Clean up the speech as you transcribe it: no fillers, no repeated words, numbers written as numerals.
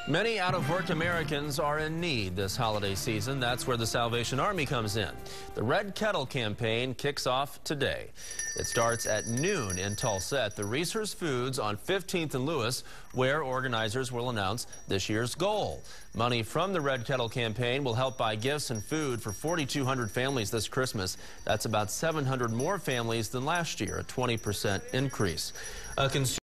Many out-of-work Americans are in need this holiday season. That's where the Salvation Army comes in. The Red Kettle Campaign kicks off today. It starts at noon in Tulsa at the Reese's Foods on 15th and Lewis, where organizers will announce this year's goal. Money from the Red Kettle Campaign will help buy gifts and food for 4,200 families this Christmas. That's about 700 more families than last year, a 20% increase.